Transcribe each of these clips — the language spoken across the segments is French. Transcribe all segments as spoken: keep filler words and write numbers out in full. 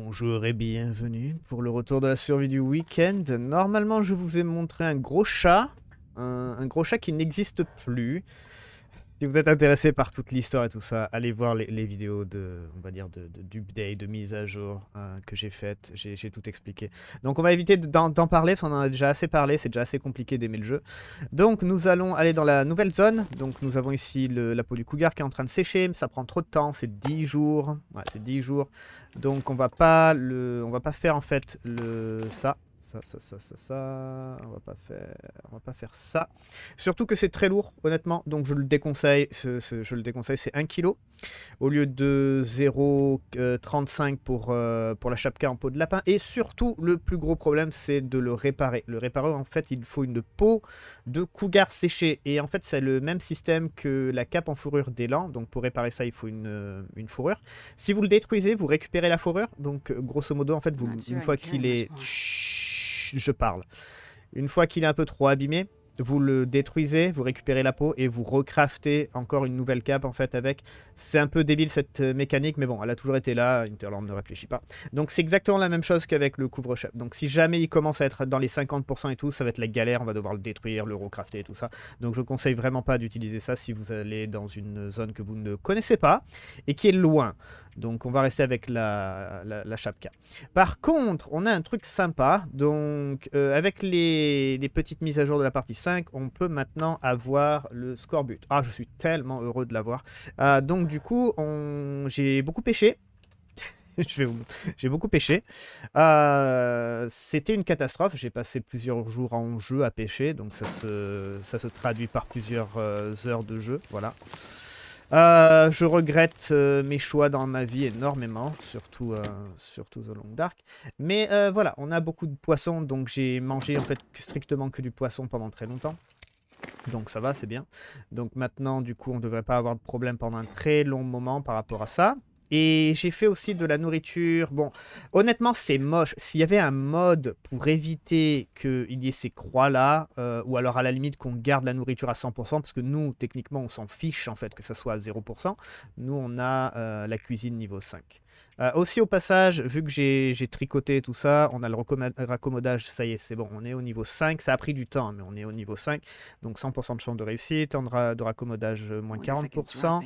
Bonjour et bienvenue pour le retour de la survie du week-end. Normalement, je vous ai montré un gros chat, un, un gros chat qui n'existe plus. Si vous êtes intéressé par toute l'histoire et tout ça, allez voir les, les vidéos de, on va dire, de, de, d'update, de mise à jour euh, que j'ai faites. J'ai tout expliqué. Donc on va éviter d'en parler, parce qu'on en a déjà assez parlé, c'est déjà assez compliqué d'aimer le jeu. Donc nous allons aller dans la nouvelle zone. Donc nous avons ici le, la peau du cougar qui est en train de sécher. Ça prend trop de temps, c'est dix jours. Ouais, c'est dix jours. Donc on va pas le, on va pas faire en fait le ça. Ça, ça, ça, ça, ça, on va pas faire, on va pas faire ça. Surtout que c'est très lourd, honnêtement, donc je le déconseille, ce, ce, je le déconseille, c'est un kilo. Au lieu de zéro virgule trente-cinq pour, euh, pour la chapka en peau de lapin. Et surtout, le plus gros problème, c'est de le réparer. Le réparer, en fait, il faut une peau de cougar séchée. Et en fait, c'est le même système que la cape en fourrure d'élan. Donc pour réparer ça, il faut une, une fourrure. Si vous le détruisez, vous récupérez la fourrure. Donc grosso modo, en fait, vous, une fois qu'il est... Chut, je parle. Une fois qu'il est un peu trop abîmé, vous le détruisez, vous récupérez la peau et vous recraftez encore une nouvelle cape en fait avec. C'est un peu débile cette mécanique, mais bon, elle a toujours été là, Interland ne réfléchit pas. Donc c'est exactement la même chose qu'avec le couvre-chef. Donc si jamais il commence à être dans les cinquante pour cent et tout, ça va être la galère, on va devoir le détruire, le recrafter et tout ça. Donc je ne conseille vraiment pas d'utiliser ça si vous allez dans une zone que vous ne connaissez pas et qui est loin. Donc on va rester avec la, la, la chapka. Par contre, on a un truc sympa. Donc euh, avec les, les petites mises à jour de la partie cinq, on peut maintenant avoir le scorbut. Ah, je suis tellement heureux de l'avoir. Euh, donc du coup, on... j'ai beaucoup pêché. J'ai beaucoup pêché. Euh, C'était une catastrophe. J'ai passé plusieurs jours en jeu à pêcher. Donc ça se, ça se traduit par plusieurs euh, heures de jeu. Voilà. Euh, je regrette euh, mes choix dans ma vie énormément, surtout, euh, surtout The Long Dark. Mais euh, voilà, on a beaucoup de poissons, donc j'ai mangé en fait strictement que du poisson pendant très longtemps. Donc ça va, c'est bien. Donc maintenant, du coup, on ne devrait pas avoir de problème pendant un très long moment par rapport à ça. Et j'ai fait aussi de la nourriture. Bon, honnêtement, c'est moche. S'il y avait un mode pour éviter qu'il y ait ces croix-là, euh, ou alors à la limite qu'on garde la nourriture à cent pour cent, parce que nous, techniquement, on s'en fiche en fait que ça soit à zéro pour cent. Nous, on a euh, la cuisine niveau cinq. Euh, aussi au passage, vu que j'ai tricoté tout ça, on a le raccommodage, ça y est, c'est bon, on est au niveau cinq. Ça a pris du temps, mais on est au niveau cinq. Donc cent pour cent de chance de réussite, on aura de raccommodage moins quarante pour cent.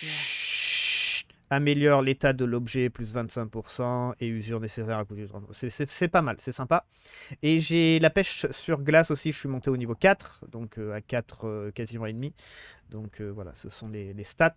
Améliore l'état de l'objet, plus vingt-cinq pour cent, et usure nécessaire à coup du trente pour cent. C'est pas mal, c'est sympa. Et j'ai la pêche sur glace aussi, je suis monté au niveau quatre, donc euh, à quatre euh, quasiment et demi. Donc euh, voilà, ce sont les, les stats.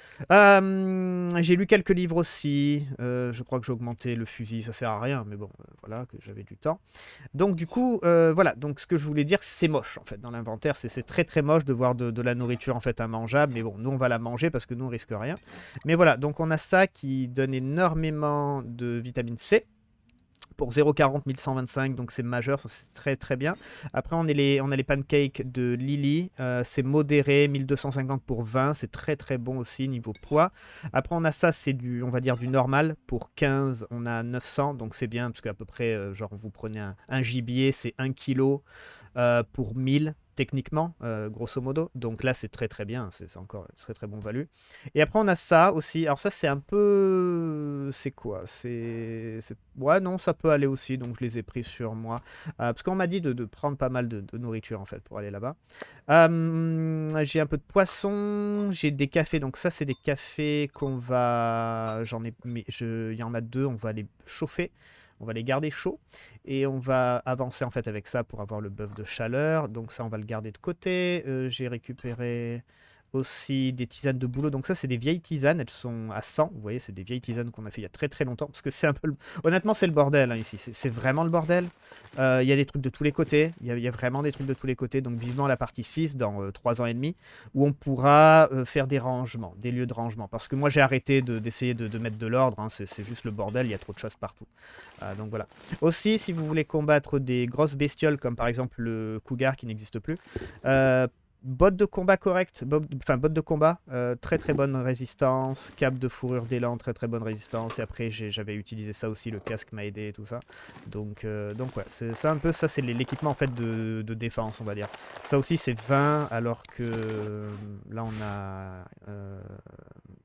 Euh, j'ai lu quelques livres aussi. Euh, je crois que j'ai augmenté le fusil, ça sert à rien, mais bon, euh, voilà, que j'avais du temps. Donc du coup, euh, voilà, donc ce que je voulais dire, c'est moche en fait dans l'inventaire. C'est très très moche de voir de, de la nourriture en fait immangeable, mais bon, nous on va la manger parce que nous on risque rien. Mais voilà, donc on a ça qui donne énormément de vitamine C. Pour zéro virgule quarante, mille cent vingt-cinq, donc c'est majeur, c'est très très bien. Après, on, est les, on a les pancakes de Lily, euh, c'est modéré, mille deux cent cinquante pour vingt, c'est très très bon aussi niveau poids. Après, on a ça, c'est du, on va dire du normal, pour quinze, on a neuf cents, donc c'est bien, parce qu'à peu près, euh, genre, vous prenez un, un gibier, c'est un kilo euh, pour mille. Techniquement, euh, grosso modo. Donc là, c'est très très bien. C'est encore très très bon value. Et après, on a ça aussi. Alors ça, c'est un peu... C'est quoi? C'est... Ouais, non, ça peut aller aussi. Donc je les ai pris sur moi. Euh, parce qu'on m'a dit de, de prendre pas mal de, de nourriture, en fait, pour aller là-bas. Euh, j'ai un peu de poisson. J'ai des cafés. Donc ça, c'est des cafés qu'on va... J'en ai... Mais je... Il y en a deux. On va les chauffer. On va les garder chauds et on va avancer en fait avec ça pour avoir le buff de chaleur. Donc ça, on va le garder de côté. Euh, J'ai récupéré aussi des tisanes de bouleau. Donc ça, c'est des vieilles tisanes. Elles sont à cent. Vous voyez, c'est des vieilles tisanes qu'on a fait il y a très très longtemps. Parce que c'est un peu... Le... Honnêtement, c'est le bordel hein, ici. C'est vraiment le bordel. Il euh, y a des trucs de tous les côtés. Il y, y a vraiment des trucs de tous les côtés. Donc vivement la partie six dans euh, trois ans et demi. Où on pourra euh, faire des rangements, des lieux de rangement. Parce que moi, j'ai arrêté d'essayer de, de, de mettre de l'ordre. Hein. C'est juste le bordel. Il y a trop de choses partout. Euh, donc voilà. Aussi, si vous voulez combattre des grosses bestioles, comme par exemple le cougar qui n'existe plus, euh, bottes de combat correctes, enfin bottes de combat, euh, très très bonne résistance, cape de fourrure d'élan, très très bonne résistance, et après j'avais utilisé ça aussi, le casque m'a aidé et tout ça. Donc, euh, donc ouais, c'est un peu ça, c'est l'équipement en fait de, de défense, on va dire. Ça aussi c'est vingt, alors que euh, là on a... Euh,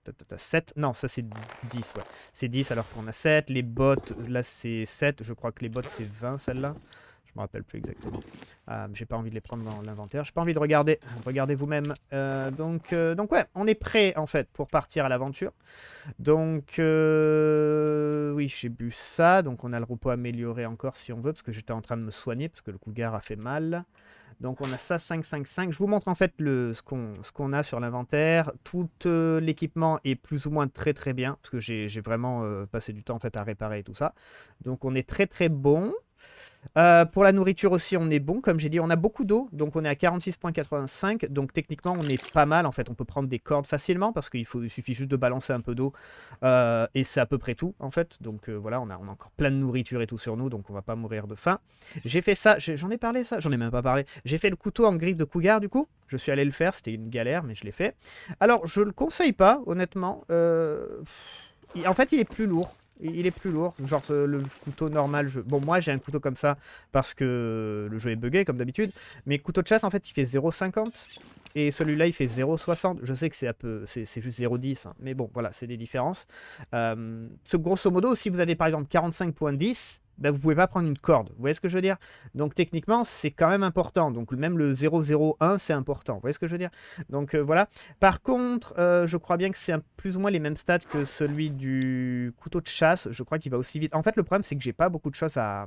sept. Non, ça c'est dix, ouais. C'est dix alors qu'on a sept. Les bottes, là c'est sept. Je crois que les bottes c'est vingt, celle-là. Je me rappelle plus exactement. Euh, J'ai pas envie de les prendre dans l'inventaire. J'ai pas envie de regarder. Regardez vous-même. Euh, donc, euh, donc ouais, on est prêt en fait pour partir à l'aventure. Donc euh, oui, j'ai bu ça. Donc on a le repos amélioré encore si on veut parce que j'étais en train de me soigner parce que le cougar a fait mal. Donc on a ça, cinq, cinq, cinq. Je vous montre en fait le, ce qu'on ce qu'on a sur l'inventaire. Tout euh, l'équipement est plus ou moins très très bien. Parce que j'ai vraiment euh, passé du temps en fait à réparer et tout ça. Donc on est très très bon. Euh, pour la nourriture aussi, on est bon. Comme j'ai dit, on a beaucoup d'eau. Donc on est à quarante-six virgule quatre-vingt-cinq. Donc techniquement, on est pas mal. En fait, on peut prendre des cordes facilement. Parce qu'il il suffit juste de balancer un peu d'eau. Euh, et c'est à peu près tout, en fait. Donc euh, voilà, on a, on a encore plein de nourriture et tout sur nous. Donc on va pas mourir de faim. J'ai fait ça. J'en ai parlé, ça. J'en ai même pas parlé. J'ai fait le couteau en griffe de cougar, du coup. Je suis allé le faire. C'était une galère, mais je l'ai fait. Alors, je le conseille pas, honnêtement. Euh... En fait, il est plus lourd. Il est plus lourd, genre le couteau normal. Je... Bon, moi j'ai un couteau comme ça parce que le jeu est buggé comme d'habitude. Mais couteau de chasse en fait il fait zéro virgule cinquante et celui-là il fait zéro virgule soixante. Je sais que c'est un peu, c'est juste zéro virgule dix, hein. Mais bon voilà, c'est des différences. Euh, ce grosso modo, si vous avez par exemple quarante-cinq virgule dix, ben, vous pouvez pas prendre une corde. Vous voyez ce que je veux dire? Donc techniquement c'est quand même important. Donc même le zéro virgule zéro un c'est important. Vous voyez ce que je veux dire? Donc euh, voilà. Par contre, euh, je crois bien que c'est plus ou moins les mêmes stats que celui du couteau de chasse. Je crois qu'il va aussi vite. En fait le problème c'est que j'ai pas beaucoup de choses à,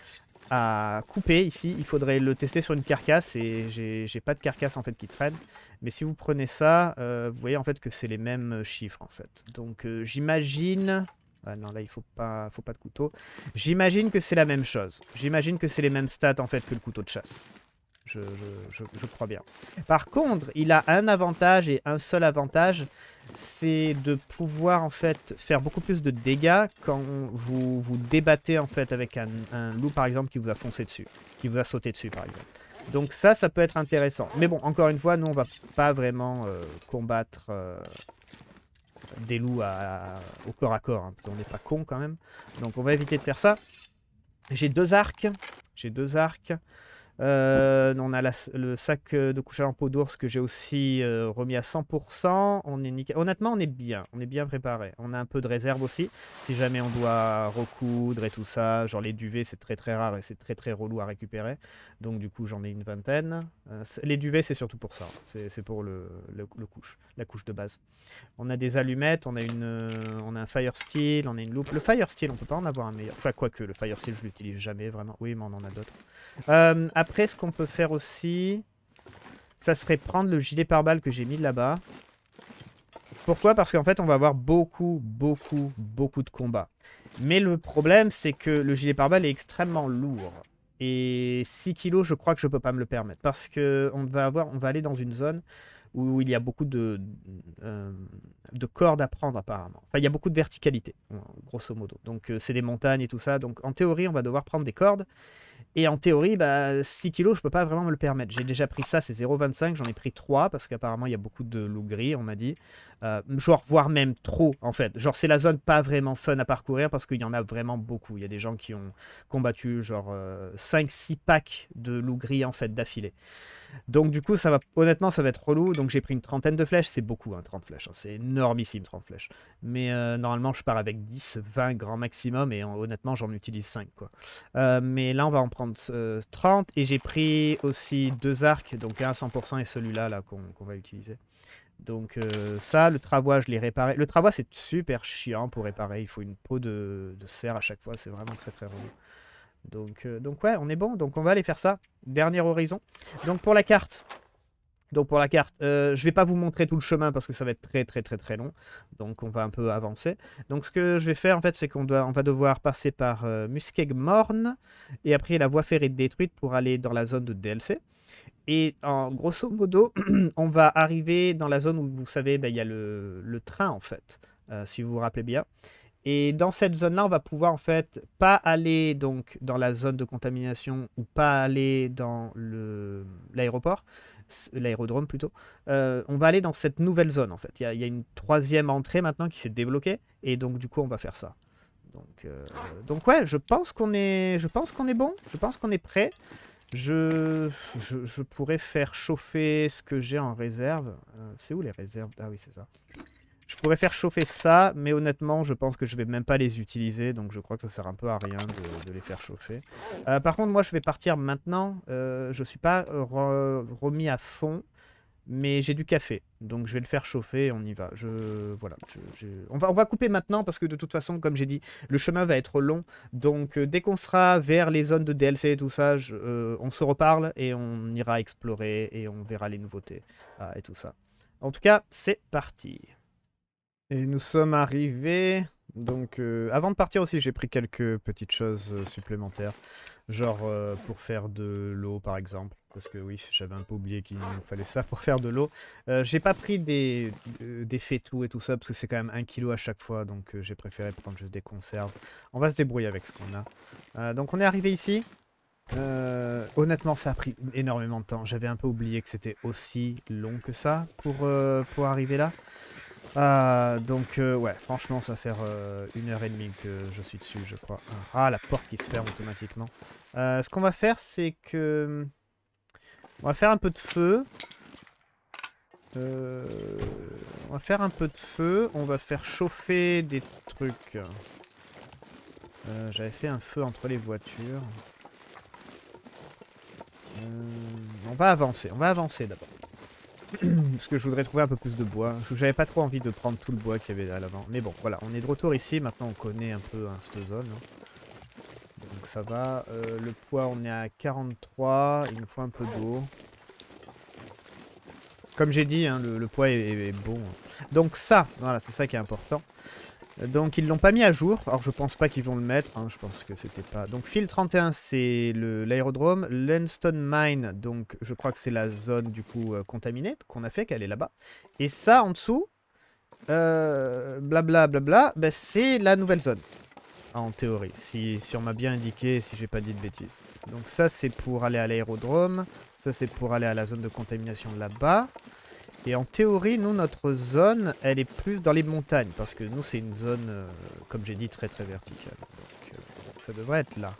à couper ici. Il faudrait le tester sur une carcasse et j'ai pas de carcasse en fait qui traîne. Mais si vous prenez ça, euh, vous voyez en fait que c'est les mêmes chiffres en fait. Donc euh, j'imagine... Ah non, là, il faut pas, faut pas de couteau. J'imagine que c'est la même chose. J'imagine que c'est les mêmes stats, en fait, que le couteau de chasse. Je, je, je, je crois bien. Par contre, il a un avantage et un seul avantage. C'est de pouvoir, en fait, faire beaucoup plus de dégâts quand vous vous débattez, en fait, avec un, un loup, par exemple, qui vous a foncé dessus. Qui vous a sauté dessus, par exemple. Donc ça, ça peut être intéressant. Mais bon, encore une fois, nous, on va pas vraiment euh, combattre... Euh, des loups à, à, au corps à corps, hein, on n'est pas con quand même. Donc on va éviter de faire ça. J'ai deux arcs. J'ai deux arcs. Euh, on a la, le sac de couchage en peau d'ours que j'ai aussi euh, remis à cent pour cent. On est nickel. Honnêtement, on est bien. On est bien préparé. On a un peu de réserve aussi. Si jamais on doit recoudre et tout ça. Genre les duvets, c'est très très rare et c'est très très relou à récupérer. Donc du coup, j'en ai une vingtaine. Euh, les duvets, c'est surtout pour ça. C'est pour le, le, le couche, la couche de base. On a des allumettes. On a, une, euh, on a un fire steel. On a une loupe. Le fire steel, on peut pas en avoir un meilleur. Enfin, quoique, le fire steel, je l'utilise jamais vraiment. Oui, mais on en a d'autres. Euh, après, ce qu'on peut faire aussi, ça serait prendre le gilet pare-balles que j'ai mis là-bas. Pourquoi? Parce qu'en fait, on va avoir beaucoup, beaucoup, beaucoup de combats. Mais le problème, c'est que le gilet pare-balles est extrêmement lourd. Et six kilos, je crois que je peux pas me le permettre. Parce qu'on va avoir, on va aller dans une zone où il y a beaucoup de, euh, de cordes à prendre apparemment. Enfin, il y a beaucoup de verticalité, grosso modo. Donc, euh, c'est des montagnes et tout ça. Donc, en théorie, on va devoir prendre des cordes. Et en théorie, bah, six kilos, je peux pas vraiment me le permettre. J'ai déjà pris ça, c'est zéro virgule vingt-cinq. J'en ai pris trois parce qu'apparemment, il y a beaucoup de loups gris, on m'a dit. Euh, genre, voire même trop, en fait. Genre, c'est la zone pas vraiment fun à parcourir parce qu'il y en a vraiment beaucoup. Il y a des gens qui ont combattu, genre, euh, cinq six packs de loups gris, en fait, d'affilée. Donc, du coup, ça va, honnêtement, ça va être relou. Donc, j'ai pris une trentaine de flèches. C'est beaucoup, hein, trente flèches. Hein. C'est énormissime, trente flèches. Mais euh, normalement, je pars avec dix, vingt grand maximum. Et honnêtement, j'en utilise cinq, quoi. Euh, mais là, on va en prendre euh, trente. Et j'ai pris aussi deux arcs. Donc, un à cent pour cent et celui-là, là, qu'on qu'on va utiliser. Donc, euh, ça, le travois, je l'ai réparé. Le travois, c'est super chiant pour réparer. Il faut une peau de, de cerf à chaque fois. C'est vraiment très, très relou. Donc, euh, donc ouais, on est bon. Donc on va aller faire ça. Dernier horizon. Donc pour la carte. Donc pour la carte, euh, je vais pas vous montrer tout le chemin parce que ça va être très très très très long. Donc on va un peu avancer. Donc ce que je vais faire en fait, c'est qu'on doit, on va devoir passer par euh, Muskeg-Morn. Et après la voie ferrée détruite pour aller dans la zone de D L C. Et en grosso modo, on va arriver dans la zone où vous savez, ben, il y a le, le train en fait. Euh, si vous vous rappelez bien. Et dans cette zone-là, on va pouvoir en fait pas aller donc dans la zone de contamination ou pas aller dans l'aéroport, l'aérodrome plutôt. Euh, on va aller dans cette nouvelle zone en fait. Il y a, il y a une troisième entrée maintenant qui s'est débloquée et donc du coup on va faire ça. Donc, euh, donc ouais, je pense qu'on est, je pense qu'on est bon, je pense qu'on est prêt. Je, je, je pourrais faire chauffer ce que j'ai en réserve. Euh, c'est où les réserves? Ah oui, c'est ça. Je pourrais faire chauffer ça, mais honnêtement, je pense que je vais même pas les utiliser, donc je crois que ça sert un peu à rien de, de les faire chauffer. Euh, par contre, moi, je vais partir maintenant. Euh, je suis pas re remis à fond, mais j'ai du café, donc je vais le faire chauffer et on y va. Je, voilà, je, je... On, va, on va couper maintenant parce que de toute façon, comme j'ai dit, le chemin va être long. Donc euh, dès qu'on sera vers les zones de D L C et tout ça, je, euh, on se reparle et on ira explorer et on verra les nouveautés ah, et tout ça. En tout cas, c'est parti. Et nous sommes arrivés. Donc euh, avant de partir aussi, j'ai pris quelques petites choses euh, supplémentaires. Genre euh, pour faire de l'eau par exemple. Parce que oui, j'avais un peu oublié qu'il nous fallait ça pour faire de l'eau. Euh, j'ai pas pris des, euh, des fétous et tout ça parce que c'est quand même un kilo à chaque fois. Donc euh, j'ai préféré prendre juste des conserves. On va se débrouiller avec ce qu'on a. Euh, donc on est arrivé ici. Euh, honnêtement, ça a pris énormément de temps. J'avais un peu oublié que c'était aussi long que ça pour, euh, pour arriver là. Ah, donc euh, ouais, franchement, ça va faire euh, une heure et demie que je suis dessus, je crois. Ah, la porte qui se ferme automatiquement. Euh, ce qu'on va faire, c'est que... On va faire un peu de feu. Euh, on va faire un peu de feu. On va faire chauffer des trucs. Euh, J'avais fait un feu entre les voitures. Euh, on va avancer. On va avancer d'abord. Parce que je voudrais trouver un peu plus de bois. J'avais pas trop envie de prendre tout le bois qu'il y avait à l'avant. Mais bon, voilà, on est de retour ici. Maintenant, on connaît un peu hein, cette zone. Hein. Donc ça va. Euh, le poids, on est à quarante-trois. Il nous faut un peu d'eau. Comme j'ai dit, hein, le, le poids est, est, est bon. Donc ça, voilà, c'est ça qui est important. Donc ils l'ont pas mis à jour. Alors je pense pas qu'ils vont le mettre. Hein, je pense que c'était pas... Donc Field trente et un, c'est l'aérodrome. Landstone Mine, donc je crois que c'est la zone du coup euh, contaminée qu'on a fait, qu'elle est là-bas. Et ça en dessous, euh, blabla blabla, bah, c'est la nouvelle zone. En théorie, si, si on m'a bien indiqué, si j'ai pas dit de bêtises. Donc ça c'est pour aller à l'aérodrome. Ça c'est pour aller à la zone de contamination là-bas. Et en théorie, nous, notre zone, elle est plus dans les montagnes. Parce que nous, c'est une zone, euh, comme j'ai dit, très très verticale. Donc, euh, ça devrait être là.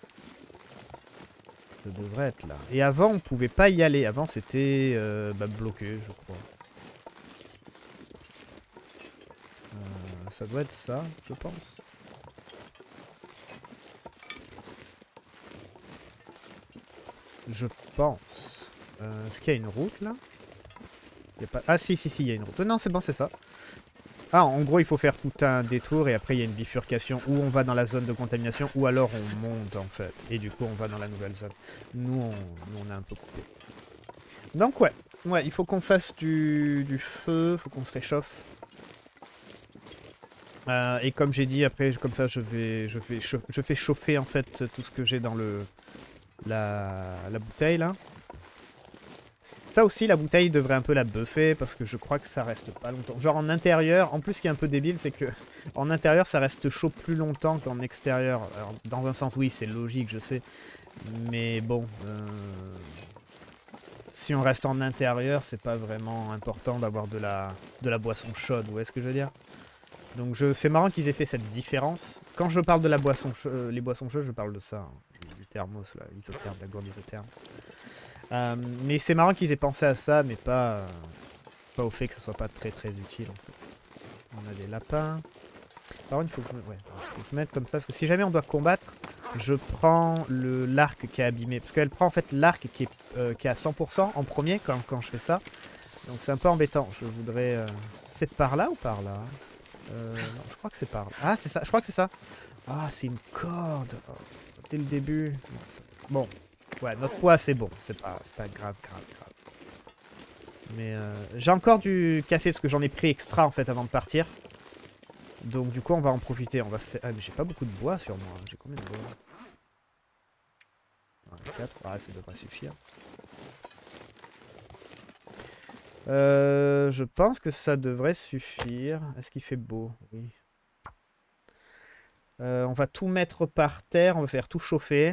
Ça devrait être là. Et avant, on pouvait pas y aller. Avant, c'était euh, bah, bloqué, je crois. Euh, ça doit être ça, je pense. Je pense. Euh, Est-ce qu'il y a une route, là? Y a pas... Ah si, si, si, il y a une route. Non, c'est bon, c'est ça. Ah, en gros, il faut faire tout un détour et après, il y a une bifurcation où on va dans la zone de contamination ou alors on monte, en fait. Et du coup, on va dans la nouvelle zone. Nous, on, nous, on a un peu coupé. Donc, ouais. Ouais, il faut qu'on fasse du, du feu, il faut qu'on se réchauffe. Euh, et comme j'ai dit, après, comme ça, je vais, je fais, je fais chauffer, en fait, tout ce que j'ai dans le la, la bouteille, là. Ça aussi, la bouteille devrait un peu la buffer parce que je crois que ça reste pas longtemps. Genre en intérieur, en plus ce qui est un peu débile, c'est que en intérieur ça reste chaud plus longtemps qu'en extérieur. Alors dans un sens oui, c'est logique, je sais. Mais bon, euh... si on reste en intérieur, c'est pas vraiment important d'avoir de la, de la boisson chaude, vous voyez ce que je veux dire? Donc je... c'est marrant qu'ils aient fait cette différence. Quand je parle de la boisson chaude, les boissons chaudes, je parle de ça, hein. Du thermos, là, l'isotherme, la gourde isotherme. Euh, mais c'est marrant qu'ils aient pensé à ça, mais pas, euh, pas au fait que ça soit pas très très utile en fait. On a des lapins. Par contre, il faut que je, ouais, faut que je mette comme ça, parce que si jamais on doit combattre, je prends le l'arc qui est abîmé. Parce qu'elle prend en fait l'arc qui, est, euh, qui est à cent pour cent en premier quand, quand je fais ça. Donc c'est un peu embêtant. Je voudrais... Euh... C'est par là ou par là euh, non, je crois que c'est par là. Ah, c'est ça, je crois que c'est ça. Ah, c'est une corde. Oh, dès le début. Bon. Ouais, notre poids c'est bon, c'est pas, pas grave, grave, grave. Mais euh, j'ai encore du café parce que j'en ai pris extra en fait avant de partir. Donc du coup on va en profiter, on va faire... Ah mais j'ai pas beaucoup de bois sur moi, j'ai combien de bois? Ouais, quatre, ah ça devrait suffire. Euh, je pense que ça devrait suffire. Est-ce qu'il fait beau? Oui. Euh, on va tout mettre par terre, on va faire tout chauffer.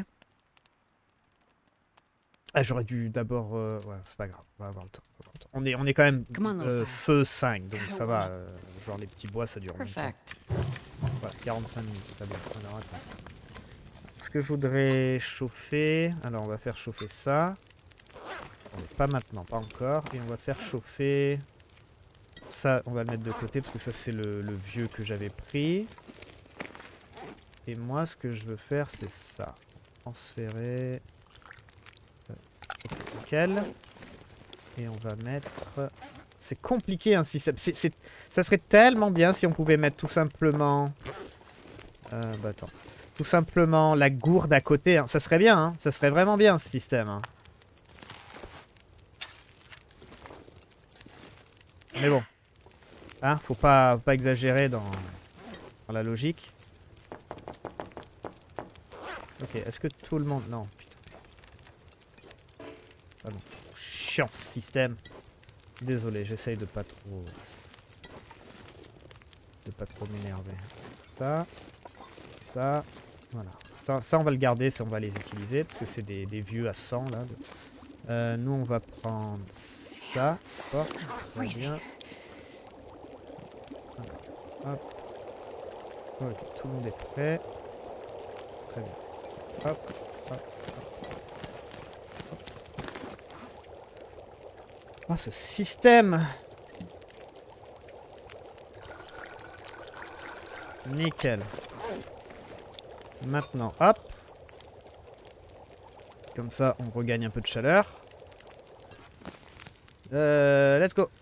Ah, j'aurais dû d'abord... Euh... Ouais, c'est pas grave, on va avoir le temps. On, avoir le temps. on, est, on est quand même euh, feu cinq, donc ça va. Euh, genre les petits bois, ça dure longtemps. Voilà, quarante-cinq minutes, ça bien. Alors attends. Ce que je voudrais chauffer... Alors on va faire chauffer ça. Pas maintenant, pas encore. Et on va faire chauffer... ça, on va le mettre de côté parce que ça c'est le, le vieux que j'avais pris. Et moi ce que je veux faire c'est ça. Transférer. Ok, nickel. Et on va mettre... C'est compliqué un système. C'est, c'est... Ça serait tellement bien si on pouvait mettre tout simplement... Euh, bah attends. Tout simplement la gourde à côté. Hein. Ça serait bien, hein. Ça serait vraiment bien ce système. Hein. Mais bon. Hein, faut pas, faut pas exagérer dans, dans la logique. Ok, est-ce que tout le monde... Non, putain. Ah bon. Chiant ce système. Désolé, j'essaye de pas trop... De pas trop m'énerver. Ça. Ça. Voilà. Ça, ça, on va le garder, ça, on va les utiliser. Parce que c'est des, des vieux à cent, là. Euh, nous, on va prendre ça. Hop, très bien. Hop. Ok, tout le monde est prêt. Très bien. Hop, hop, hop. Oh, ce système! Nickel. Maintenant, hop. Comme ça, on regagne un peu de chaleur. Euh, let's go.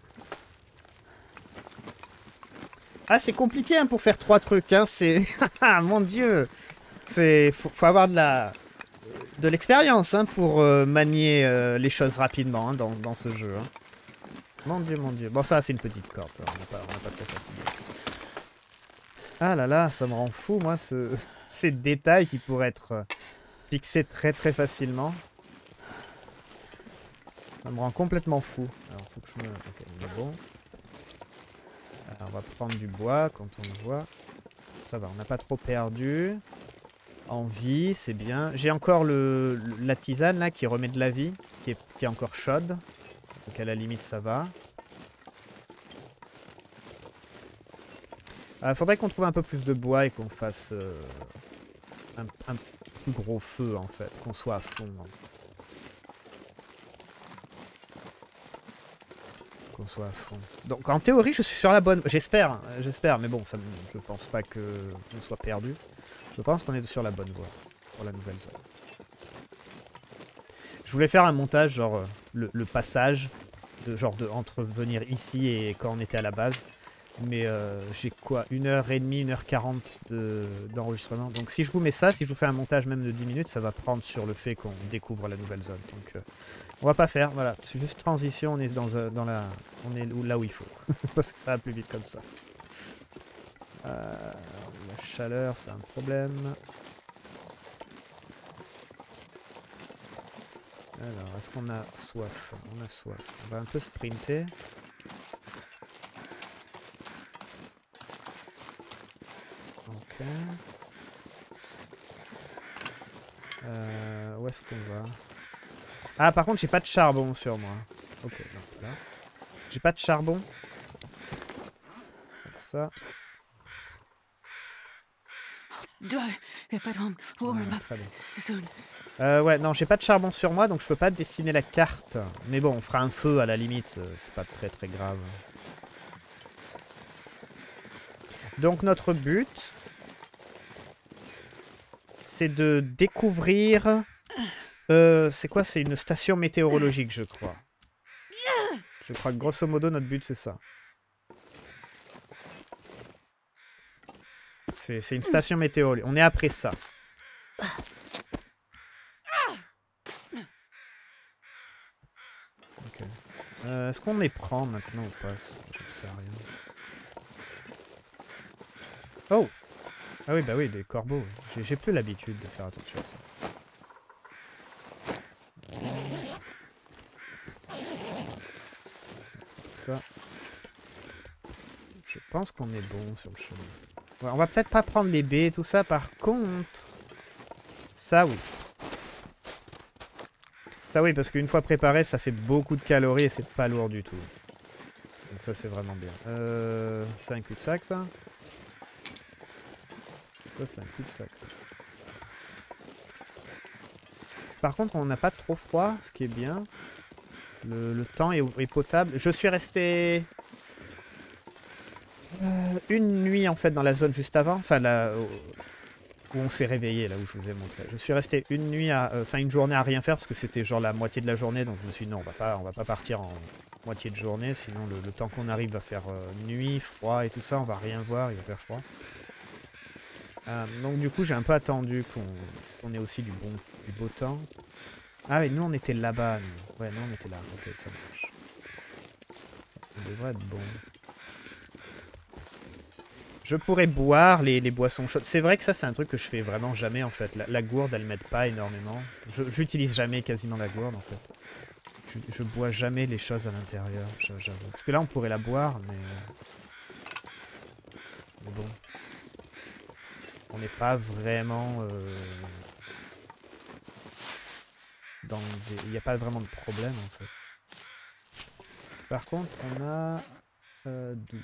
Ah, c'est compliqué hein, pour faire trois trucs. Hein. C'est... Mon Dieu. C'est... Faut, faut avoir de la... de l'expérience hein, pour euh, manier euh, les choses rapidement hein, dans, dans ce jeu. Hein. Mon Dieu, mon Dieu. Bon, ça, c'est une petite corde. Ça. On n'est pas, on n'est pas très fatigué. Ah là là, ça me rend fou, moi, ce... ces détails qui pourraient être fixés très très facilement. Ça me rend complètement fou. Alors, faut que je me... Ok, on est bon. Alors, on va prendre du bois quand on le voit. Ça va, on n'a pas trop perdu. En vie, c'est bien. J'ai encore le, le, la tisane là qui remet de la vie, qui est, qui est encore chaude. Donc à la limite, ça va. Il euh, faudrait qu'on trouve un peu plus de bois et qu'on fasse euh, un, un plus gros feu en fait, qu'on soit à fond. Hein. Qu'on soit à fond. Donc en théorie, je suis sur la bonne... J'espère, hein, j'espère, mais bon, ça, je pense pas qu'on soit perdu. Je pense qu'on est sur la bonne voie pour la nouvelle zone. Je voulais faire un montage, genre euh, le, le passage, de genre de entre venir ici et quand on était à la base. Mais euh, j'ai quoi, une heure et demie, une heure quarante d'enregistrement. Donc si je vous mets ça, si je vous fais un montage même de dix minutes, ça va prendre sur le fait qu'on découvre la nouvelle zone. Donc euh, on va pas faire, voilà, c'est juste transition, on est dans, euh, dans la... On est là où il faut. Parce que ça va plus vite comme ça. Euh, la chaleur, c'est un problème. Alors, est-ce qu'on a soif? On a soif. On va un peu sprinter. Ok. Euh, où est-ce qu'on va? Ah, par contre, j'ai pas de charbon sur moi. Ok, donc là. J'ai pas de charbon. Comme ça. Ouais, très bien. Euh, ouais, non, j'ai pas de charbon sur moi, donc je peux pas dessiner la carte. Mais bon, on fera un feu à la limite, c'est pas très très grave. Donc notre but, c'est de découvrir... Euh, c'est quoi? C'est une station météorologique, je crois. Je crois que grosso modo, notre but, c'est ça. C'est une station météorologique. On est après ça. Okay. Euh, Est-ce qu'on les prend maintenant ou pas? Je sais rien. Oh! Ah oui, bah oui, des corbeaux. J'ai plus l'habitude de faire attention à ça. Ça. Je pense qu'on est bon sur le chemin. Ouais, on va peut-être pas prendre les baies et tout ça, par contre... Ça, oui. Ça, oui, parce qu'une fois préparé, ça fait beaucoup de calories et c'est pas lourd du tout. Donc ça, c'est vraiment bien. Euh, c'est un cul-de-sac, ça? Ça, c'est un cul-de-sac, ça. Par contre, on n'a pas trop froid, ce qui est bien. Le, le temps est, est potable. Je suis resté... une nuit en fait dans la zone juste avant, enfin là où on s'est réveillé, là où je vous ai montré. Je suis resté une nuit, à, enfin euh, une journée à rien faire parce que c'était genre la moitié de la journée, donc je me suis dit non, on va pas, on va pas partir en moitié de journée, sinon le, le temps qu'on arrive va faire euh, nuit, froid et tout ça, on va rien voir, il va faire froid. Euh, donc du coup j'ai un peu attendu qu'on qu'on ait aussi du bon, du beau temps. Ah oui, nous on était là-bas, nous. Ouais, nous on était là, ok, ça marche. On devrait être bon. Je pourrais boire les, les boissons chaudes. C'est vrai que ça, c'est un truc que je fais vraiment jamais, en fait. La, la gourde, elle m'aide pas énormément. J'utilise jamais quasiment la gourde, en fait. Je, je bois jamais les choses à l'intérieur, j'avoue. Parce que là, on pourrait la boire, mais... Mais bon. On n'est pas vraiment... Euh... Dans des... Il n'y a pas vraiment de problème, en fait. Par contre, on a... Euh, douze.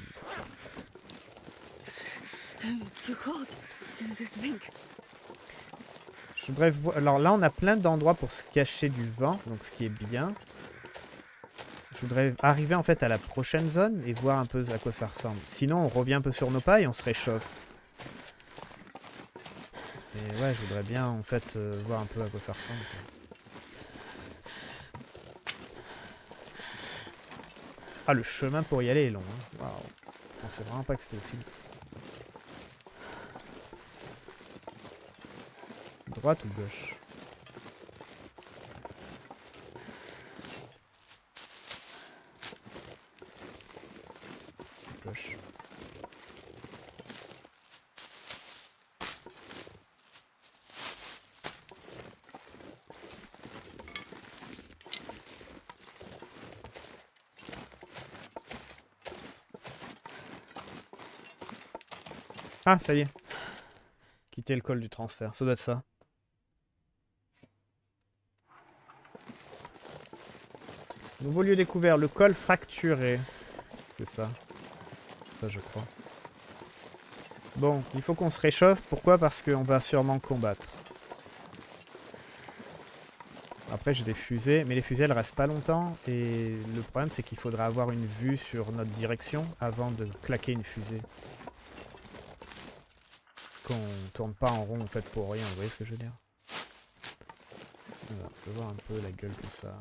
Je voudrais voir... Alors là, on a plein d'endroits pour se cacher du vent, donc ce qui est bien. Je voudrais arriver en fait à la prochaine zone et voir un peu à quoi ça ressemble. Sinon, on revient un peu sur nos pas et on se réchauffe. Mais ouais, je voudrais bien en fait euh, voir un peu à quoi ça ressemble. Ah, le chemin pour y aller est long. Hein. Waouh. Je pensais vraiment pas que c'était aussi long. Droite ou gauche? Gauche. Ah, ça y est. Quitter le col du transfert. Ça doit être ça. Nouveau lieu découvert. Le col fracturé. C'est ça. Ça, je crois. Bon, il faut qu'on se réchauffe. Pourquoi? Parce qu'on va sûrement combattre. Après, j'ai des fusées. Mais les fusées, elles restent pas longtemps. Et le problème, c'est qu'il faudra avoir une vue sur notre direction avant de claquer une fusée. Qu'on tourne pas en rond, en fait, pour rien. Vous voyez ce que je veux dire? Alors, je vais voir un peu la gueule que ça...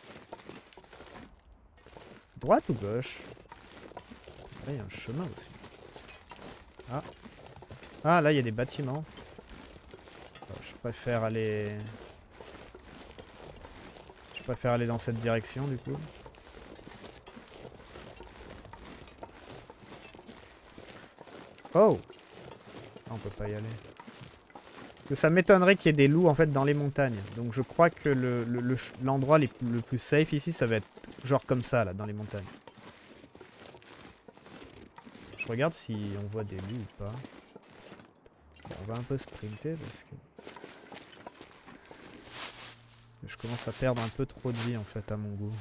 Droite ou gauche? Là, il y a un chemin aussi. Ah. Ah, là, il y a des bâtiments. Alors, je préfère aller... Je préfère aller dans cette direction, du coup. Oh! Ah, on peut pas y aller. Que ça m'étonnerait qu'il y ait des loups, en fait, dans les montagnes. Donc, je crois que le, le, le, l'endroit le, le plus safe ici, ça va être genre comme ça, là, dans les montagnes. Je regarde si on voit des loups ou pas. Bon, on va un peu sprinter parce que... Je commence à perdre un peu trop de vie en fait à mon goût.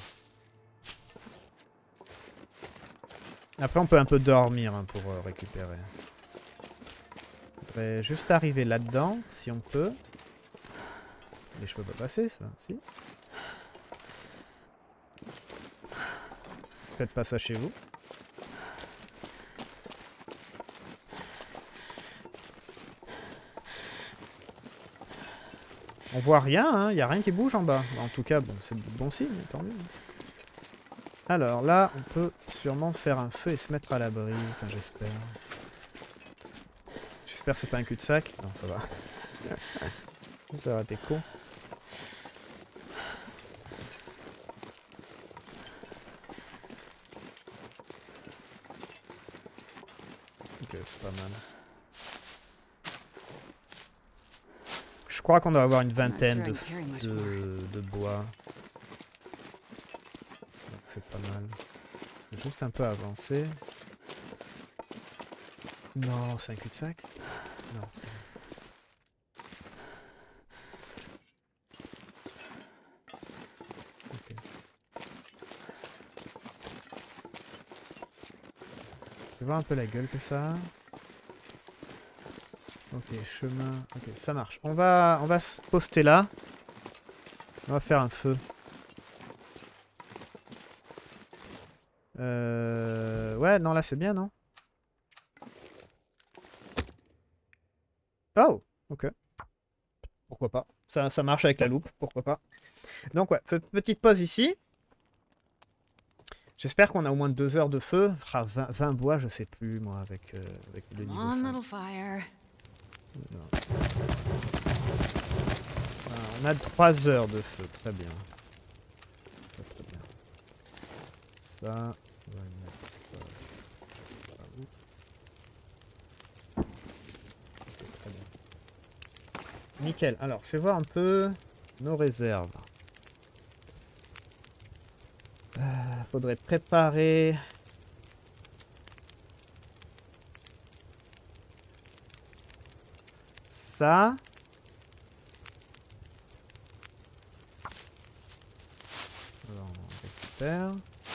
Après on peut un peu dormir hein, pour euh, récupérer. Je voudrais juste arriver là-dedans si on peut. Mais je peux pas passer ça, si. Faites pas ça chez vous. On voit rien, hein, il n'y a rien qui bouge en bas. En tout cas, bon, c'est bon signe, tant mieux. Alors là, on peut sûrement faire un feu et se mettre à l'abri. Enfin, j'espère. J'espère que c'est pas un cul-de-sac. Non, ça va. Ça aurait été con. Ok, c'est pas mal. Je crois qu'on doit avoir une vingtaine de, de, de bois. Donc c'est pas mal. Je vais juste un peu avancer. Non, c'est un cul-de-sac? Non, c'est... Ok. Je vais voir un peu la gueule que ça a. Ok, chemin... Ok, ça marche. On va, on va se poster là. On va faire un feu. Euh... Ouais, non, là c'est bien, non? Oh, ok. Pourquoi pas. Ça, ça marche avec la loupe, pourquoi pas. Donc ouais, petite pause ici. J'espère qu'on a au moins deux heures de feu. Enfin, vingt, vingt bois, je sais plus, moi, avec, euh, avec le niveau cinq. Alors. Ah, on a trois heures de feu, très bien. Très, très bien. Ça, on va le mettre... Euh, pas où. Okay, très bien. Nickel. Alors, fais voir un peu nos réserves. Euh, faudrait préparer... Ça. Alors, on récupère.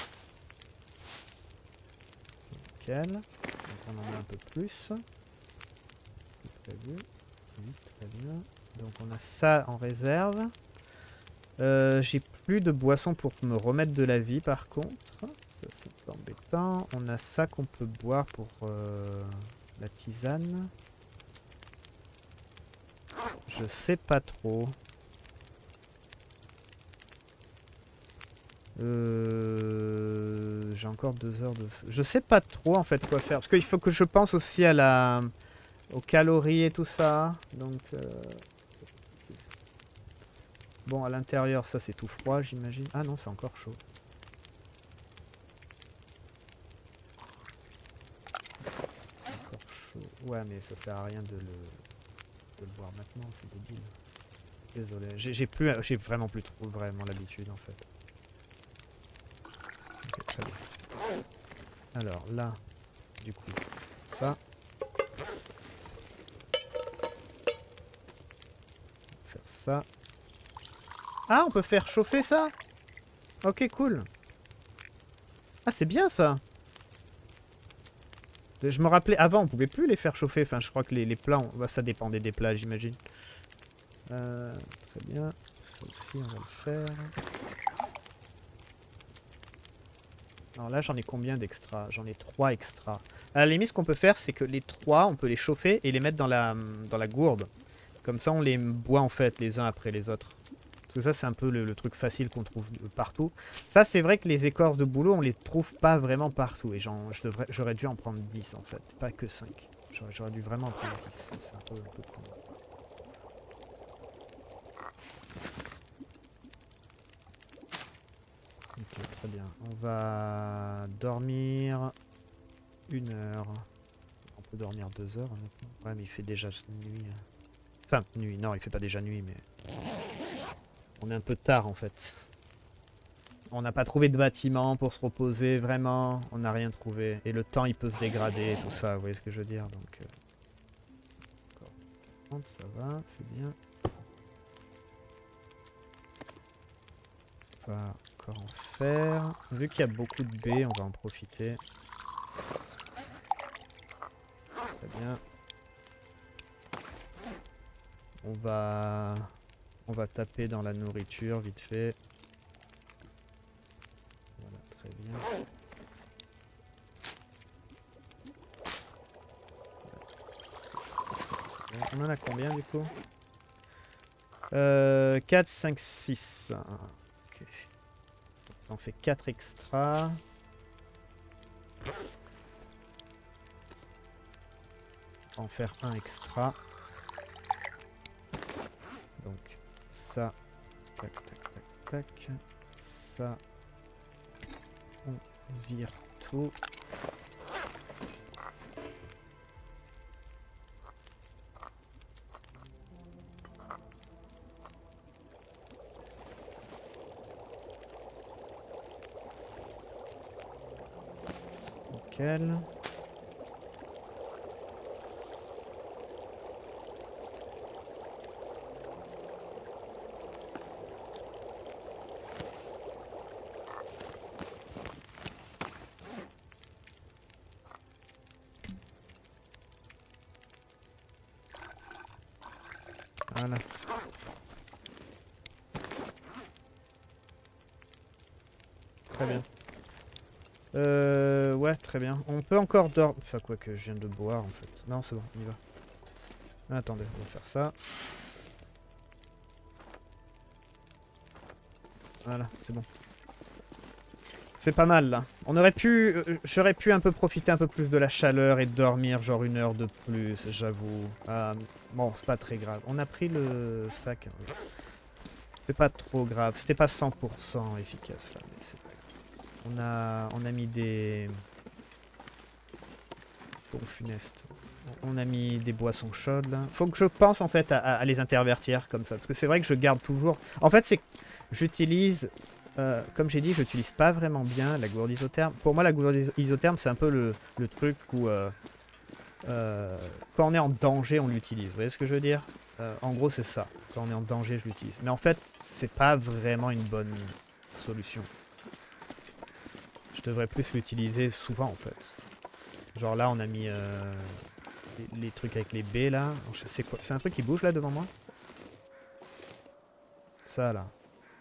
Nickel. Donc on en a un peu plus. Prévu. Oui, très bien. Donc on a ça en réserve. Euh, J'ai plus de boissons pour me remettre de la vie par contre. Ça c'est pas embêtant. On a ça qu'on peut boire pour euh, la tisane. Je sais pas trop. Euh, J'ai encore deux heures de... Je sais pas trop en fait quoi faire. Parce qu'il faut que je pense aussi à la... aux calories et tout ça. Donc... Euh... Bon, à l'intérieur, ça c'est tout froid, j'imagine. Ah non, c'est encore chaud. C'est encore chaud. Ouais, mais ça sert à rien de le, de le boire maintenant, c'est débile. Désolé, j'ai plus, j'ai vraiment plus trop vraiment l'habitude en fait. Ok, très bien. Alors là, du coup, ça. On va faire ça. Ah, on peut faire chauffer ça? Ok, cool. Ah, c'est bien ça. Je me rappelais, avant on pouvait plus les faire chauffer. Enfin, je crois que les, les plats, on... bah, ça dépendait des plats, j'imagine. Euh, très bien. Ça aussi, on va le faire. Alors là, j'en ai combien d'extra? J'en ai trois extra. À la limite, ce qu'on peut faire, c'est que les trois, on peut les chauffer et les mettre dans la, dans la gourde. Comme ça, on les boit en fait les uns après les autres. Parce que ça, c'est un peu le, le truc facile qu'on trouve partout. Ça, c'est vrai que les écorces de bouleau, on les trouve pas vraiment partout. Et j'aurais dû en prendre dix en fait, pas que cinq. J'aurais dû vraiment en prendre dix. C'est un peu, un peu con. Ok, très bien. On va dormir une heure. On peut dormir deux heures, honnêtement. Ouais, mais il fait déjà nuit. Enfin, nuit. Non, il fait pas déjà nuit, mais... On est un peu tard, en fait. On n'a pas trouvé de bâtiment pour se reposer, vraiment. On n'a rien trouvé. Et le temps, il peut se dégrader et tout ça. Vous voyez ce que je veux dire? Donc... Euh... Ça va, c'est bien. On va encore en faire. Vu qu'il y a beaucoup de baies, on va en profiter. Très bien. On va... On va taper dans la nourriture vite fait. Voilà, très bien. On en a combien du coup? euh, quatre, cinq, six. Ok. Ça en fait quatre extra. On va en faire un extra. Donc ça. Tac, tac, tac, tac. Ça. On vire tout. Nickel. Voilà. Très bien. Euh, ouais, très bien. On peut encore dormir. Enfin, quoi que je viens de boire en fait. Non, c'est bon, on y va. Attendez, on va faire ça. Voilà, c'est bon. C'est pas mal là. On aurait pu... euh, J'aurais pu un peu profiter un peu plus de la chaleur et dormir genre une heure de plus, j'avoue. Euh, bon, c'est pas très grave. On a pris le sac. Oui. C'est pas trop grave. C'était pas cent pour cent efficace là, mais c'est pas grave. On a, on a mis des... Bon, funeste. On a mis des boissons chaudes là. Faut que je pense en fait à, à les intervertir comme ça. Parce que c'est vrai que je garde toujours... En fait, c'est que j'utilise... Euh, comme j'ai dit, je n'utilise pas vraiment bien la gourde isotherme. Pour moi, la gourde isotherme, c'est un peu le, le truc où, euh, euh, quand on est en danger, on l'utilise. Vous voyez ce que je veux dire? euh, En gros, c'est ça. Quand on est en danger, je l'utilise. Mais en fait, c'est pas vraiment une bonne solution. Je devrais plus l'utiliser souvent, en fait. Genre là, on a mis euh, les, les trucs avec les baies, là. C'est quoi? C'est un truc qui bouge, là, devant moi? Ça, là.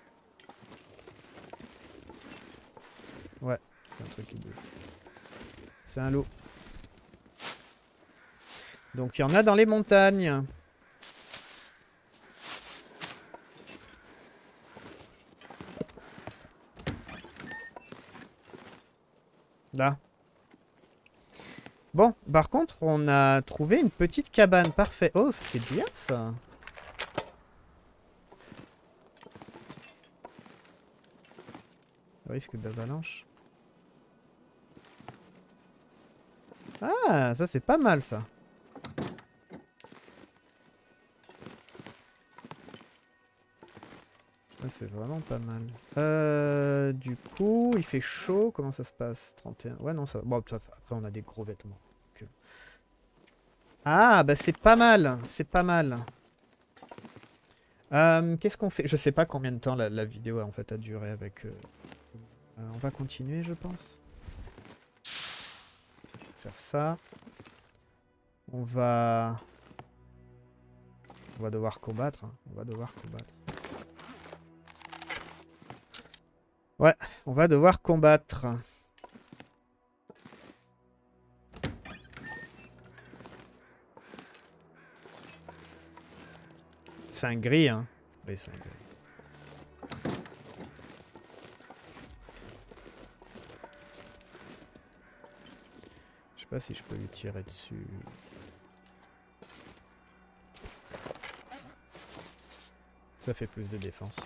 Ouais, c'est un truc qui bouge. C'est un loup. Donc il y en a dans les montagnes. Là. Bon, par contre, on a trouvé une petite cabane. Parfait. Oh, c'est bien ça. Risque d'avalanche. Ah, ça c'est pas mal ça. Ah, c'est vraiment pas mal. Euh, du coup, il fait chaud. Comment ça se passe? trente et un. Ouais, non, ça. Bon, après, on a des gros vêtements. Donc... Ah, bah c'est pas mal. C'est pas mal. Euh, Qu'est-ce qu'on fait? Je sais pas combien de temps la, la vidéo en fait a duré avec. Euh... Euh, on va continuer, je pense. Faire ça. On va... On va devoir combattre. Hein. On va devoir combattre. Ouais, on va devoir combattre. C'est un gris, hein. Oui, c'est un gris. Je sais pas si je peux lui tirer dessus. Ça fait plus de défense.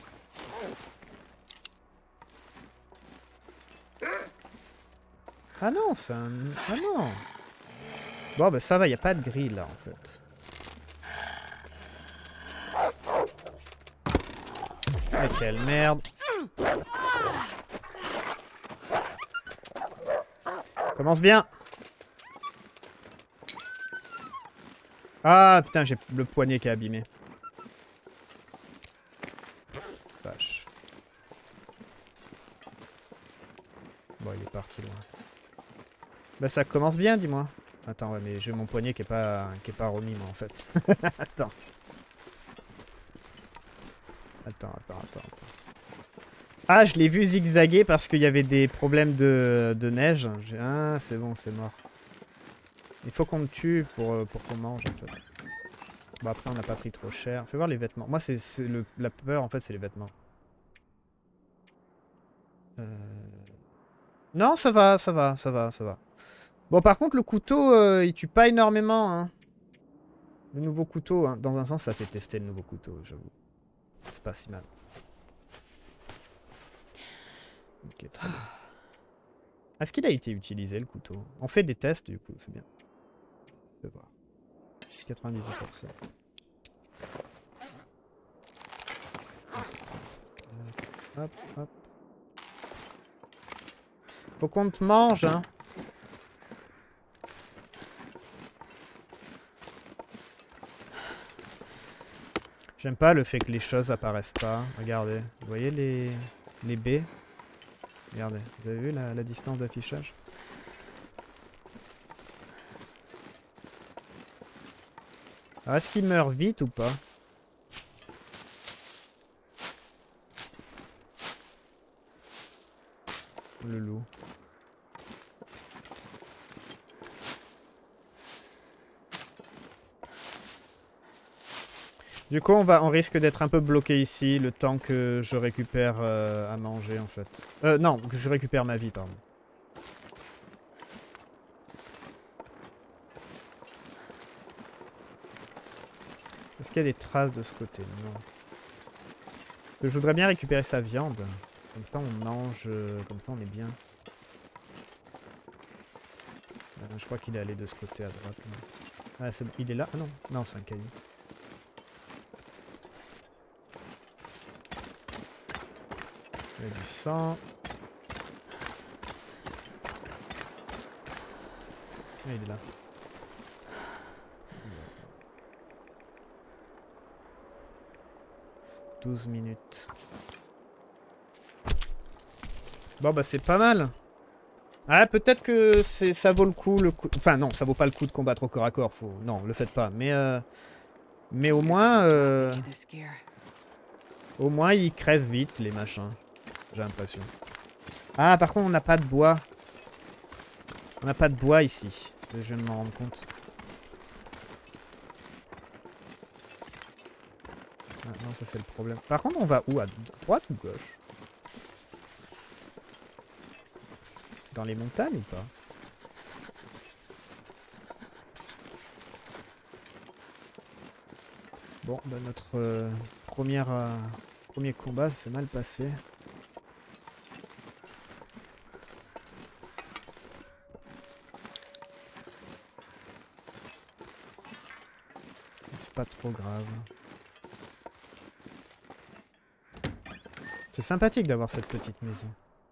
Ah non, c'est un... Ah non. Bon, bah ça va, il a pas de grille là en fait. Ah, quelle merde. Commence bien. Ah putain, j'ai le poignet qui est abîmé. Vache. Bon, il est parti loin. Bah ça commence bien, dis-moi. Attends, ouais, mais j'ai mon poignet qui est pas, qui est pas remis, moi, en fait. Attends. Attends, attends, attends, attends. Ah, je l'ai vu zigzaguer parce qu'il y avait des problèmes de, de neige. Ah, c'est bon, c'est mort. Il faut qu'on le tue pour, pour qu'on mange, en fait. Bon, après, on n'a pas pris trop cher. Fais voir les vêtements. Moi, c'est la peur, en fait, c'est les vêtements. Euh... Non, ça va, ça va, ça va, ça va. Bon, par contre, le couteau, euh, il tue pas énormément. Hein. Le nouveau couteau, hein. Dans un sens, ça fait tester le nouveau couteau, j'avoue. C'est pas si mal. Ok, très bien. Est-ce qu'il a été utilisé, le couteau? On fait des tests, du coup, c'est bien. Je vais voir. quatre-vingt-dix-huit pour cent. Hop, hop. Faut qu'on te mange, hein. J'aime pas le fait que les choses apparaissent pas. Regardez, vous voyez les, les baies? Regardez, vous avez vu la, la distance d'affichage? Alors, est-ce qu'il meurt vite ou pas? Le loup. Du coup, on, va, on risque d'être un peu bloqué ici le temps que je récupère euh, à manger en fait. Euh, non, que je récupère ma vie, pardon. Est-ce qu'il y a des traces de ce côté? Non. Je voudrais bien récupérer sa viande. Comme ça, on mange. Euh, comme ça, on est bien. Euh, je crois qu'il est allé de ce côté à droite. Là. Ah, il est là? Ah non, non, c'est un caillou. Il y a du sang. Ah, il est là. douze minutes. Bon bah c'est pas mal. Ah peut-être que ça vaut le coup, le coup... Enfin non, ça vaut pas le coup de combattre au corps à corps. Faut... Non, le faites pas. Mais, euh... Mais au moins... Euh... Au moins ils crèvent vite les machins. J'ai l'impression. Ah par contre on n'a pas de bois. On n'a pas de bois ici. Je viens de m'en rendre compte. Ah, non, ça c'est le problème. Par contre, on va où? À droite ou gauche? Dans les montagnes ou pas? Bon, bah notre euh, première, euh, premier combat s'est mal passé. C'est pas trop grave. C'est sympathique d'avoir cette petite maison.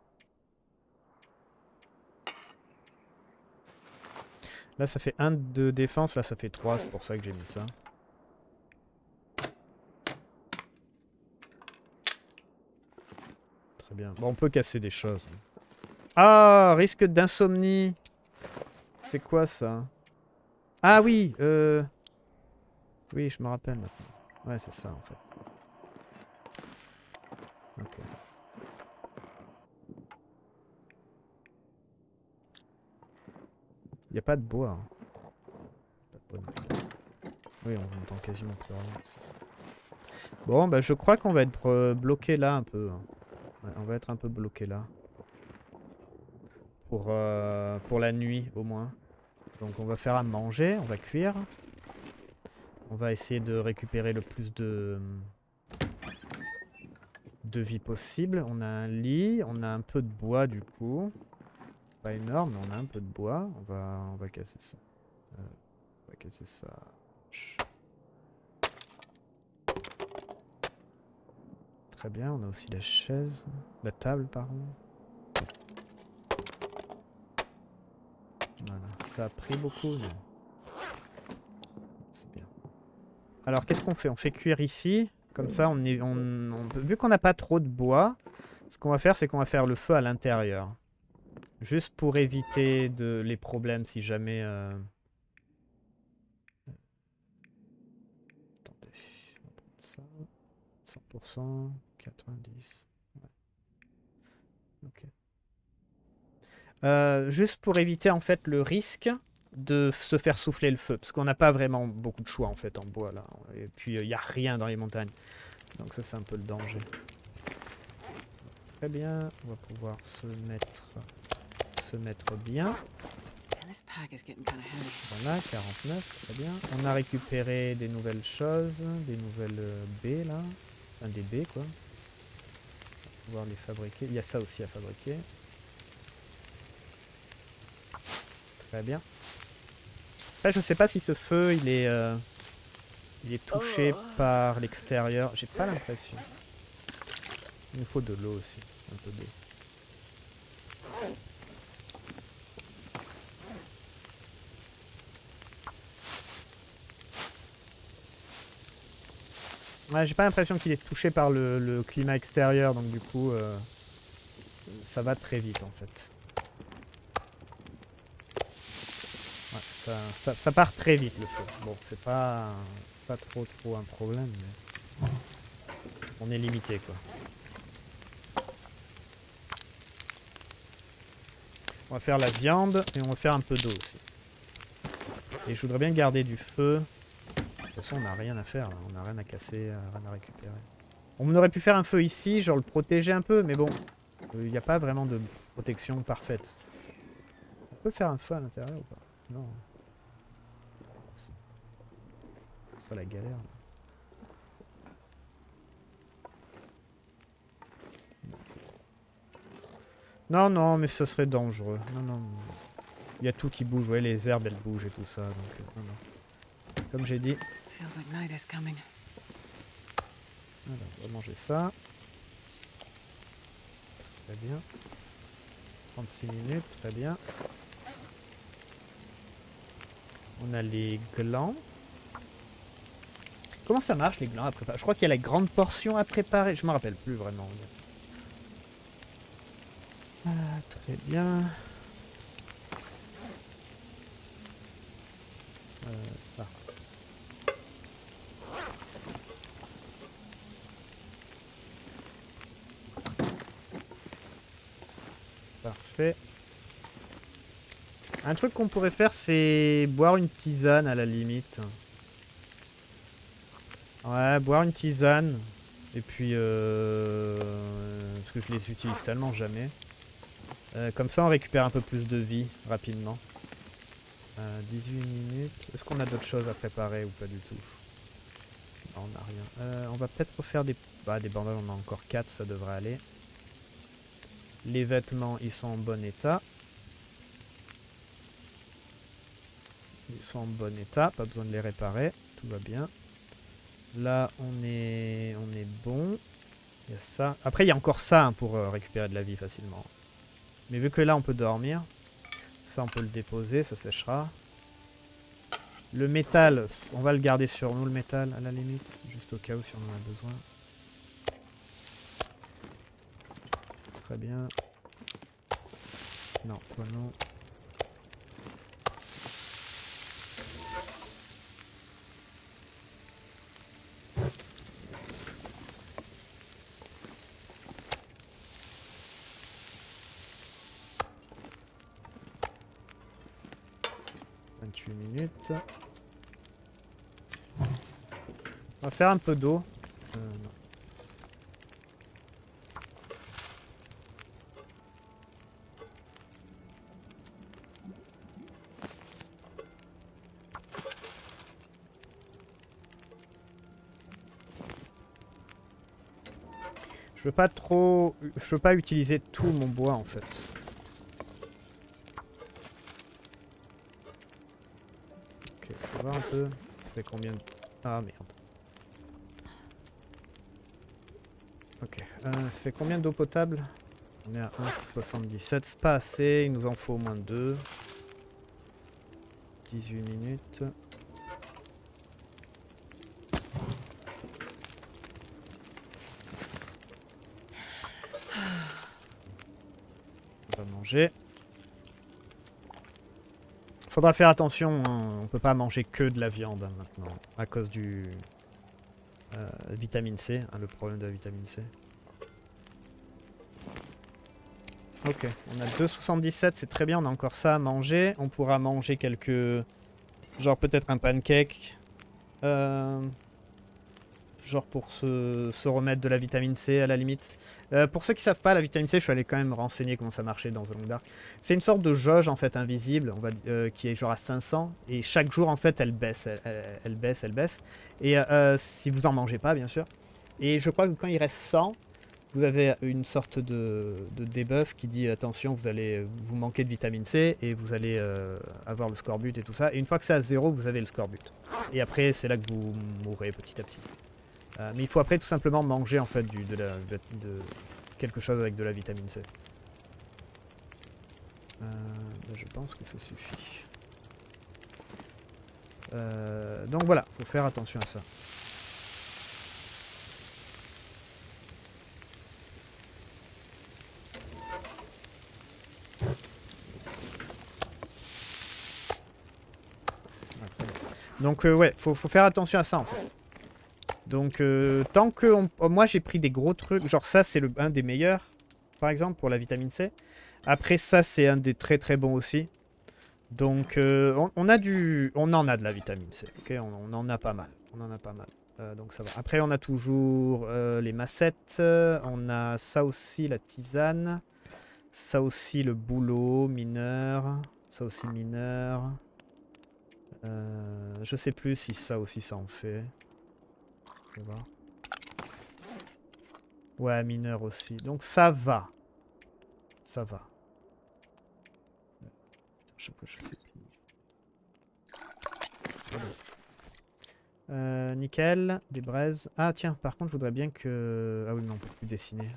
Là, ça fait un de défense. Là, ça fait trois. C'est pour ça que j'ai mis ça. Très bien. Bon, on peut casser des choses. Ah, risque d'insomnie. C'est quoi ça? Ah oui, euh... Oui, je me rappelle maintenant. Ouais, c'est ça, en fait. Ok. Il n'y a pas de bois. Hein. Pas de bois. Oui, on entend quasiment plus rien. Bon, bah je crois qu'on va être euh, bloqué là un peu. Hein. Ouais, on va être un peu bloqué là. Pour, euh, pour la nuit, au moins. Donc on va faire à manger, on va cuire. On va essayer de récupérer le plus de... de vie possible. On a un lit, on a un peu de bois du coup. Pas énorme, mais on a un peu de bois. On va, on va casser ça. Euh, on va casser ça. Très bien, on a aussi la chaise. La table, pardon. Voilà, ça a pris beaucoup. Mais... c'est bien. Alors, qu'est-ce qu'on fait? On fait cuire ici. Comme ça, on est, on, on, vu qu'on n'a pas trop de bois, ce qu'on va faire, c'est qu'on va faire le feu à l'intérieur. Juste pour éviter de, les problèmes si jamais... Euh... Attendez, on va prendre ça. cent pour cent, quatre-vingt-dix. Ouais. Ok. Euh, juste pour éviter en fait le risque de se faire souffler le feu. Parce qu'on n'a pas vraiment beaucoup de choix en fait en bois là. Et puis il euh, n'y a rien dans les montagnes. Donc ça c'est un peu le danger. Très bien, on va pouvoir se mettre... se mettre bien. Voilà, quarante-neuf, très bien. On a récupéré des nouvelles choses, des nouvelles euh, baies là. Enfin des baies quoi. On va pouvoir les fabriquer. Il y a ça aussi à fabriquer. Très bien. Après je sais pas si ce feu il est, euh, il est touché par l'extérieur. J'ai pas l'impression. Il nous faut de l'eau aussi. Un peu d'eau. Ouais, j'ai pas l'impression qu'il est touché par le, le climat extérieur, donc du coup, euh, ça va très vite en fait. Ouais, ça, ça, ça part très vite le feu. Bon, c'est pas, c'est pas trop trop un problème, mais on est limité quoi. On va faire la viande et on va faire un peu d'eau aussi. Et je voudrais bien garder du feu façon, on n'a rien à faire, là. On n'a rien à casser, rien à récupérer. On aurait pu faire un feu ici, genre le protéger un peu, mais bon, il euh, n'y a pas vraiment de protection parfaite. On peut faire un feu à l'intérieur ou pas? Non. Ce serait la galère. Là. Non, non, mais ça serait dangereux. Non, non. Il y a tout qui bouge, ouais, les herbes elles bougent et tout ça, donc euh, non, non. Comme j'ai dit. Alors, on va manger ça. Très bien. trente-six minutes, très bien. On a les glands. Comment ça marche les glands à préparer? Je crois qu'il y a la grande portion à préparer. Je me rappelle plus vraiment. Ah, très bien. Euh, ça. Parfait. Un truc qu'on pourrait faire, c'est boire une tisane à la limite. Ouais, boire une tisane. Et puis, euh... parce que je les utilise tellement jamais. Euh, comme ça, on récupère un peu plus de vie rapidement. Euh, dix-huit minutes. Est-ce qu'on a d'autres choses à préparer ou pas du tout? Non, on n'a rien. Euh, on va peut-être refaire des... Bah, des bandages, on a encore quatre, ça devrait aller. Les vêtements, ils sont en bon état. Ils sont en bon état, pas besoin de les réparer, tout va bien. Là, on est, on est bon. Il y a ça. Après, il y a encore ça hein, pour euh, récupérer de la vie facilement. Mais vu que là, on peut dormir, ça, on peut le déposer, ça séchera. Le métal, on va le garder sur nous, le métal, à la limite, juste au cas où si on en a besoin. Très bien. Non, toi non. vingt-huit minutes. On va faire un peu d'eau. Euh, non. Je veux pas trop... Je veux pas utiliser tout mon bois en fait. Ok, on va voir un peu. Ça fait combien de... Ah merde. Ok. Euh, ça fait combien d'eau potable? On est à un virgule soixante-dix-sept. C'est pas assez. Il nous en faut au moins deux. dix-huit minutes. On va manger. Faudra faire attention, hein. On peut pas manger que de la viande hein, maintenant, à cause du euh, vitamine C, hein, le problème de la vitamine C. Ok, on a deux virgule soixante-dix-sept, c'est très bien, on a encore ça à manger. On pourra manger quelques... Genre peut-être un pancake. Euh... Genre pour se, se remettre de la vitamine C à la limite. Euh, pour ceux qui savent pas, la vitamine C, je suis allé quand même renseigner comment ça marchait dans The Long Dark. C'est une sorte de jauge en fait invisible, on va, euh, qui est genre à cinq cents. Et chaque jour en fait elle baisse, elle, elle, elle baisse, elle baisse. Et euh, si vous en mangez pas bien sûr. Et je crois que quand il reste cent, vous avez une sorte de, de debuff qui dit attention, vous allez vous manquer de vitamine C et vous allez euh, avoir le scorbut et tout ça. Et une fois que c'est à zéro, vous avez le scorbut. Et après c'est là que vous mourrez petit à petit. Euh, mais il faut après tout simplement manger en fait du, de, la, de, de quelque chose avec de la vitamine C. Euh, je pense que ça suffit. Euh, donc voilà, il faut faire attention à ça. Ah, très bien. Donc euh, ouais, faut, faut faire attention à ça en fait. Donc, euh, tant que... On... Oh, moi, j'ai pris des gros trucs. Genre, ça, c'est le... un des meilleurs, par exemple, pour la vitamine C. Après, ça, c'est un des très très bons aussi. Donc, euh, on, on a du... On en a de la vitamine C, ok, on, on en a pas mal. on en a pas mal. Euh, donc ça va. Après, on a toujours euh, les massettes. On a ça aussi, la tisane. Ça aussi, le boulot, mineur. Ça aussi, mineur. Euh, je sais plus si ça aussi, ça en fait. Je vais voir. Ouais, mineur aussi. Donc ça va. Ça va. Je, je sais plus. Euh, nickel, des braises. Ah tiens, par contre, je voudrais bien que... Ah oui, mais on peut plus dessiner.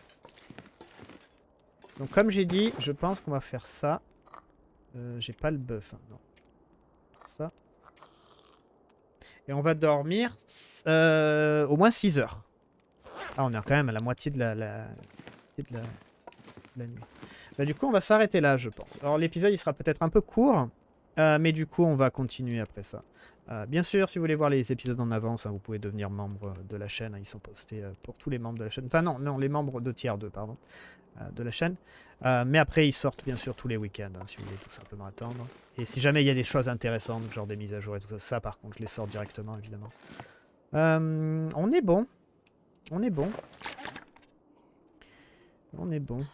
Donc comme j'ai dit, je pense qu'on va faire ça. Euh, j'ai pas le bœuf, hein, non. Ça. Et on va dormir euh, au moins six heures. Ah, on est quand même à la moitié de la, la, de la, de la nuit. Bah, du coup, on va s'arrêter là, je pense. Alors l'épisode, il sera peut-être un peu court. Euh, mais du coup, on va continuer après ça. Euh, bien sûr, si vous voulez voir les épisodes en avance, hein, vous pouvez devenir membre de la chaîne. Hein, ils sont postés euh, pour tous les membres de la chaîne. Enfin non, non, les membres de tiers deux, pardon, euh, de la chaîne. Euh, mais après, ils sortent bien sûr tous les week-ends, hein, si vous voulez tout simplement attendre. Et si jamais il y a des choses intéressantes, genre des mises à jour et tout ça, ça par contre, je les sors directement, évidemment. Euh, on est bon. On est bon. On est bon.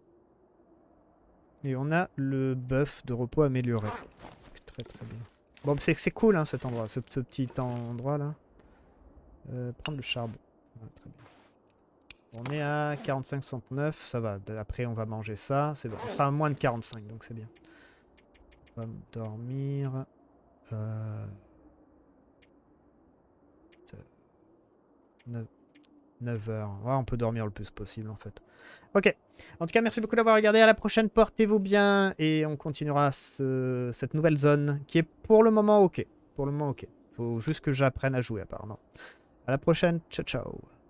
Et on a le buff de repos amélioré. Très très bien. Bon, c'est cool hein, cet endroit, ce, ce petit endroit là. Euh, prendre le charbon. Ah, très bien. On est à quarante-cinq soixante-neuf, ça va. Après, on va manger ça. C'est bon. On sera à moins de quarante-cinq, donc c'est bien. On va dormir. Euh... neuf heures. Ouais, on peut dormir le plus possible en fait. Ok. En tout cas, merci beaucoup d'avoir regardé. À la prochaine. Portez-vous bien. Et on continuera ce, cette nouvelle zone qui est pour le moment ok. Pour le moment ok. Faut juste que j'apprenne à jouer apparemment. À la prochaine. Ciao, ciao.